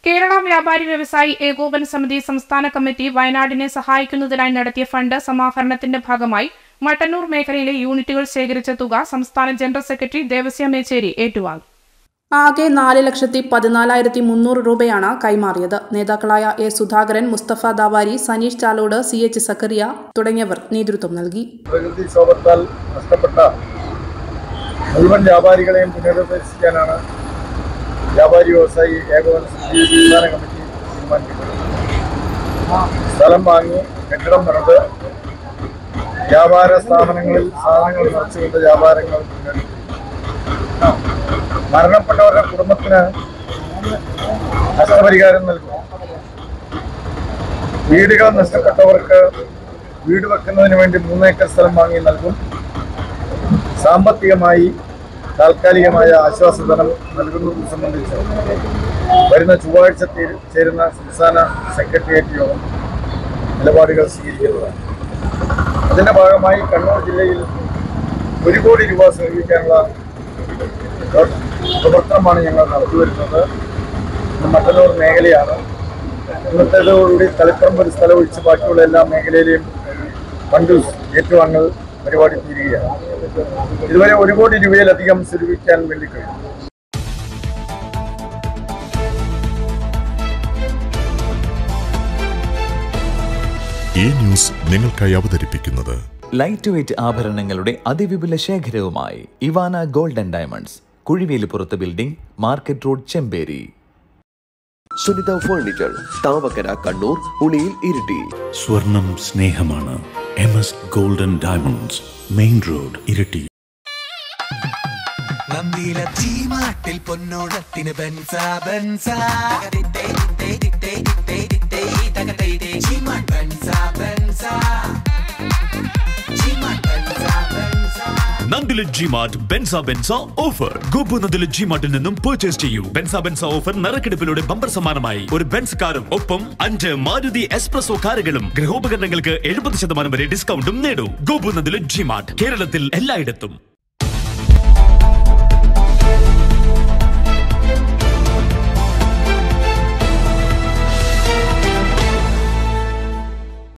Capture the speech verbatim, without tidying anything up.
കേരള വ്യാപാരി വ്യവസായി ഏകോപന സമിതി സംസ്ഥാന കമ്മിറ്റി വയനാടിനെ സഹായിക്കുന്നതിനായി നടത്തിയ ഫണ്ട് സമാഹരണത്തിന്റെ ഭാഗമായി മട്ടന്നൂർ മേഖലയിലെ യൂണിറ്റുകൾ ശേഖരിച്ച തുക സംസ്ഥാന ജനറൽ സെക്രട്ടറി ദേവസ്യ മേച്ചേരി ഏറ്റുവാങ്ങി. ആകെ നാല് ലക്ഷത്തി പതിനാലായിരത്തി മുന്നൂറ് രൂപയാണ് കൈമാറിയത്. നേതാക്കളായ A Sudhakaran, Mustafa Dawari, Saneesh Chalode, C H Zakariya തുടങ്ങിയവർ നേതൃത്വം നൽകി. പ്രകൃതിക്ഷോഭത്താൽ നഷ്ടപ്പെട്ട മുഴുവൻ വ്യാപാരികളെയും പുനരുദ്ധരിക്കാനാണ് വ്യാപാരി വ്യവസായി ഏകോപന സമിതി സംസ്ഥാന കമ്മിറ്റി തീരുമാനിക്കുന്നത്. സ്ഥലം വാങ്ങി കെട്ടിടം പണിത് വ്യാപാര സ്ഥാപനങ്ങളിൽ സാധനങ്ങൾ നിറച്ചുകൊണ്ട് വ്യാപാരങ്ങൾ പുനരുദ്ധരിക്കും. മരണപ്പെട്ടവരുടെ കുടുംബത്തിന് നഷ്ടപരിഹാരം നൽകും. വീടുകൾ നഷ്ടപ്പെട്ടവർക്ക് വീട് വെക്കുന്നതിന് വേണ്ടി മൂന്നേക്കർ സ്ഥലം വാങ്ങി നൽകും. സാമ്പത്തികമായി താൽക്കാലികമായ ആശ്വാസധനം നൽകുന്നത് സംബന്ധിച്ച് വരുന്ന ചൊവ്വാഴ്ച ചേരുന്ന സംസ്ഥാന സെക്രട്ടേറിയറ്റ് യോഗം നിലപാടുകൾ സ്വീകരിക്കുന്നതാണ്. അതിന്റെ ഭാഗമായി കണ്ണൂർ ജില്ലയിൽ ഒരു കോടി രൂപ സ്വീകരിക്കാനുള്ള പ്രവർത്തനമാണ് ഞങ്ങൾ നടത്തിവരുന്നത്. മട്ടന്നൂർ മേഖലയാണ്. ഇന്നത്തേതോടുകൂടി തളിപ്പറമ്പ് ഒരു സ്ഥലം ഒഴിച്ച് ബാക്കിയുള്ള എല്ലാ മേഖലയിലെയും ഫണ്ട് ഏറ്റുവാങ്ങൽ പരിപാടി തീരുകയാണ്. ഇതുവരെ ഒരു കോടി രൂപയിലധികം സ്വരൂപിക്കാൻ വേണ്ടി കഴിയും. ഈ ന്യൂസ് നിങ്ങൾക്കായി അവതരിപ്പിക്കുന്നത് ലൈറ്റ് വെയ്റ്റ് ആഭരണങ്ങളുടെ അതിവിപുല ശേഖരവുമായി ഇവാന ഗോൾഡ് ആൻഡ് ഡയമണ്ട്സ്, കുഴിവേലിപ്പുറത്ത് building, market road, Chemperi. Sunitha furniture, Thavakkara, Kannur, Uliyil, Iritty. സ്വർണം സ്നേഹമാണ്. M S gold and diamonds, main road, Iritty. പൊന്നോടത്തിന് ബെൻസാ ബെൻസാ നന്ദില ജിമാർട്ട് ബെൻസ ബെൻസ ഓഫർ. ഗോപു നന്ദില ജിമാർട്ടിൽ നിന്നും പർച്ചേസ് ചെയ്യൂ. ബെൻസ ബെൻസ ഓഫർ നറുക്കെടുപ്പിലൂടെ ബമ്പർ സമ്മാനമായി ഒരു ബെൻസ് കാറും ഒപ്പം അഞ്ച് മാരുതി എക്സ്പ്രസോ കാറുകളും ഗൃഹോപകരണങ്ങൾക്ക് എഴുപത് ശതമാനം വരെ ഡിസ്കൗണ്ടും നേടൂ. ഗോപു നന്ദില ജിമാർട്ട്, കേരളത്തിൽ എല്ലായിടത്തും.